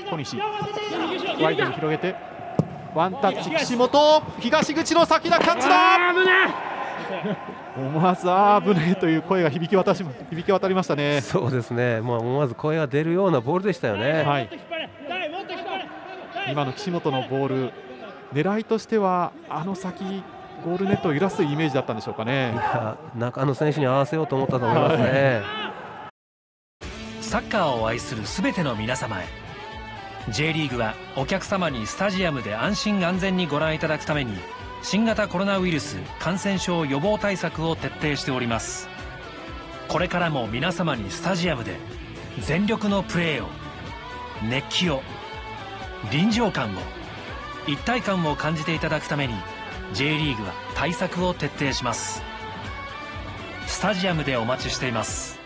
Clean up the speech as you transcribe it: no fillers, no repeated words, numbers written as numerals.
小西ワイドに広げてワンタッチ岸本東口の先だキャッチだ思わず危ねえという声が響き渡りましたね。 そうですね、思わず声が出るようなボールでしたよね。 はい、今の岸本のボール狙いとしては先ゴールネットを揺らすイメージだったんでしょうかね。 いや中野選手に合わせようと思ったと思いますね。 サッカーを愛するすべての皆様へ J リーグはお客様にスタジアムで安心安全にご覧いただくために新型コロナウイルス感染症予防対策を徹底しております。これからも皆様にスタジアムで全力のプレーを熱気を臨場感を一体感を感じていただくために J リーグは対策を徹底します。スタジアムでお待ちしています。